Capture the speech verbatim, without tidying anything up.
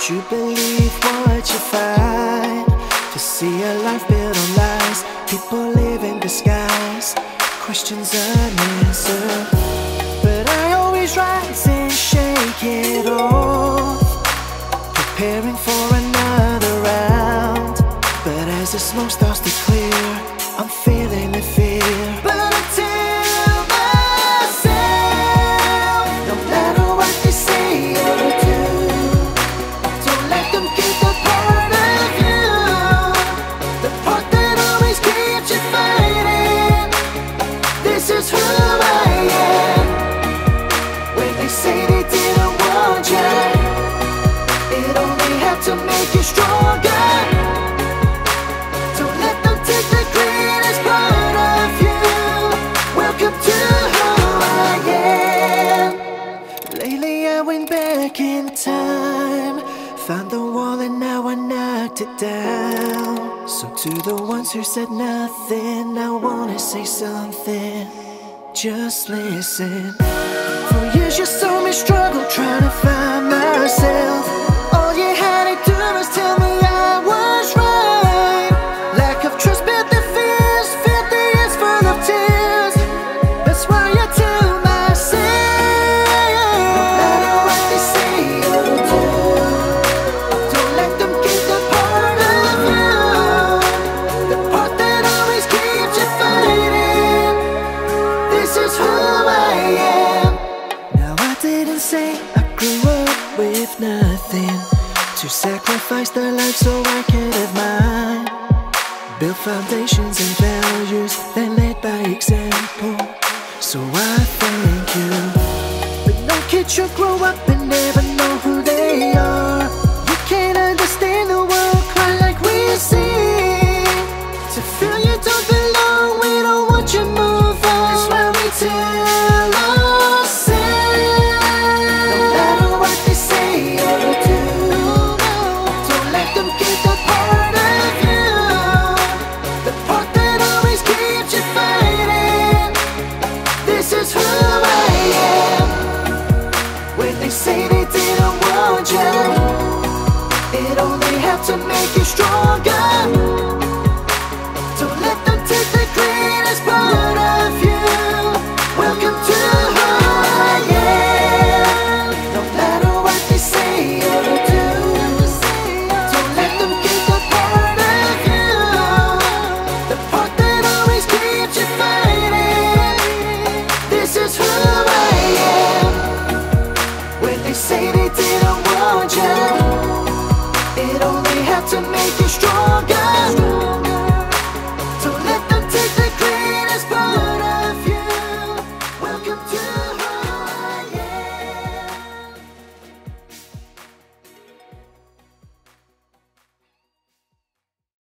you believe what you find? To see a life built on lies, people live in disguise, questions unanswered. But I always rise and shake it off, preparing for another round. But as the smoke starts to clear, I'm feeling the fear. But I tell myself, no matter what they say or do, don't let them get the part of you, the part that always keeps you fighting. This is who I am. When they say they didn't want you, it only had to make you stronger. Back in time, found the wall and now I knocked it down. So to the ones who said nothing, I wanna say something. Just listen. For years you saw me struggle trying to find myself. All you had to do was tell me I was right. Lack of trust built the fears, filled the years full of tears. That's why I tell myself, with nothing to sacrifice their life so I could have mine. Build foundations and values, then led by example. So I thank you. But no kid should grow up and never know who they are. You can't understand the world quite like we see. To feel you don't belong, we don't want you to move on. That's why we tell ourselves, say they didn't want you, it only had to make you stronger.